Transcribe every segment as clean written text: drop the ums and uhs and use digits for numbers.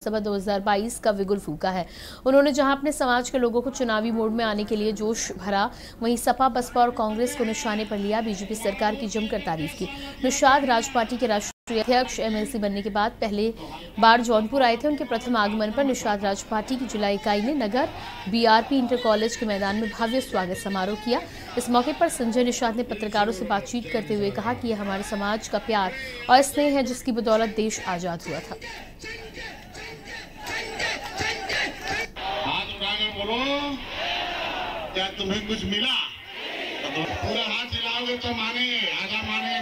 सभा 2022 का बिगुल फूका है। उन्होंने जहां अपने समाज के लोगों को चुनावी मोड में आने के लिए जोश भरा, वहीं सपा, बसपा और कांग्रेस को निशाने पर लिया। बीजेपी सरकार की जमकर तारीफ की। निषाद राज पार्टी के राष्ट्रीय अध्यक्ष एमएलसी बनने के बाद पहले बार जौनपुर आए थे। उनके प्रथम आगमन पर निषाद राज पार्टी की जिला इकाई ने नगर बीआरपी इंटर कॉलेज के मैदान में भव्य स्वागत समारोह किया। इस मौके पर संजय निषाद ने पत्रकारों से बातचीत करते हुए कहा कि यह हमारे समाज का प्यार और स्नेह है, जिसकी बदौलत देश आजाद हुआ था। बोलो, क्या तुम्हें कुछ मिला? तो पूरा हाथ हिलाओगे तो माने, आजा माने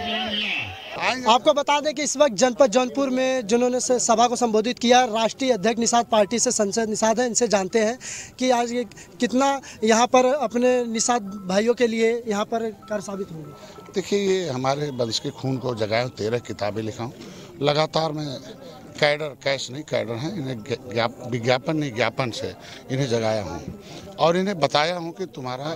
मिला। आपको बता दें कि इस वक्त जनपद जौनपुर में जिन्होंने सभा को संबोधित किया, राष्ट्रीय अध्यक्ष निषाद पार्टी से संजय निषाद हैं। इनसे जानते हैं कि आज ये कितना यहाँ पर अपने निषाद भाइयों के लिए यहाँ पर कर साबित होंगे। देखिए, ये हमारे वंश के खून को जगाए 13 किताबें लिखा हूँ। लगातार मैं कैडर, कैश नहीं कैडर हैं, इन्हें विज्ञापन नहीं ज्ञापन से इन्हें जगाया हूँ और इन्हें बताया हूँ कि तुम्हारा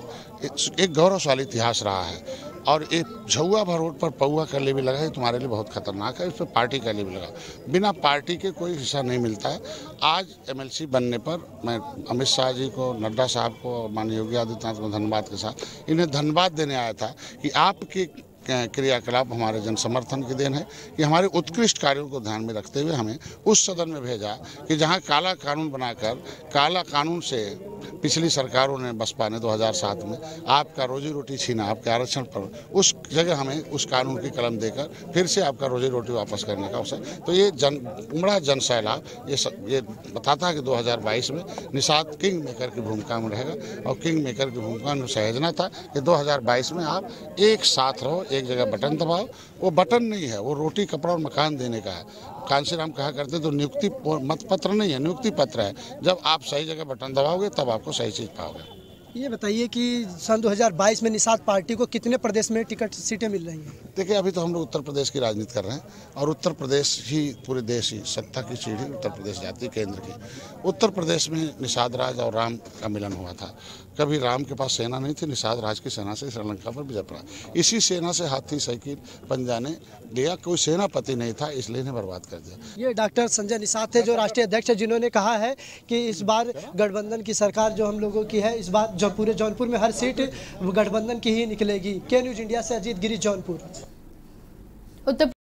एक गौरवशाली इतिहास रहा है और एक झुआ भर रोड पर पौआ कर लिए भी लगा है, तुम्हारे लिए बहुत खतरनाक है। इस पर पार्टी का लिए भी लगा, बिना पार्टी के कोई हिस्सा नहीं मिलता है। आज एमएलसी बनने पर मैं अमित शाह जी को, नड्डा साहब को, माननीय योगी आदित्यनाथ को धन्यवाद के साथ इन्हें धन्यवाद देने आया था कि आपके क्रियाकलाप हमारे जन समर्थन की देन है कि हमारे उत्कृष्ट कार्यों को ध्यान में रखते हुए हमें उस सदन में भेजा कि जहां काला कानून बनाकर, काला कानून से पिछली सरकारों ने, बसपा ने 2007 में आपका रोजी रोटी छीना, आपके आरक्षण पर, उस जगह हमें उस कानून की कलम देकर फिर से आपका रोजी रोटी वापस करने का अवसर। तो ये उमड़ा जन सैलाब ये बताता है कि 2022 में निषाद किंग मेकर की भूमिका में रहेगा और किंग मेकर की भूमिका में सहेजना था कि 2022 में आप एक साथ रहो, एक जगह बटन दबाओ। वो बटन नहीं है, वो रोटी, कपड़ा और मकान देने का है। कांशीराम कहा करते तो नियुक्ति मत पत्र नहीं है, नियुक्ति पत्र है। जब आप सही जगह बटन दबाओगे तब आपको सही चीज पाओगे। ये बताइए कि सन 2022 में निषाद पार्टी को कितने प्रदेश में टिकट सीटें मिल रही हैं? देखिए, अभी तो हम लोग उत्तर प्रदेश की राजनीति कर रहे हैं और उत्तर प्रदेश ही पूरे देश ही सत्ता की सीढ़ी उत्तर प्रदेश जाती है, केंद्र की। उत्तर प्रदेश में निषाद राज और राम का मिलन हुआ था। कभी राम के पास सेना नहीं थी, निषाद राज की सेना से श्रीलंका पर विजय पड़ा। इसी सेना से हाथी, साइकिल, पंजा ने लिया। कोई सेनापति नहीं था, इसलिए इन्हें बर्बाद कर दिया। ये डॉक्टर संजय निषाद थे, जो राष्ट्रीय अध्यक्ष है, जिन्होंने कहा है कि इस बार गठबंधन की सरकार जो हम लोगों की है, इस बार जो पूरे जौनपुर में हर सीट गठबंधन की ही निकलेगी। के न्यूज इंडिया से अजीत गिरी, जौनपुर।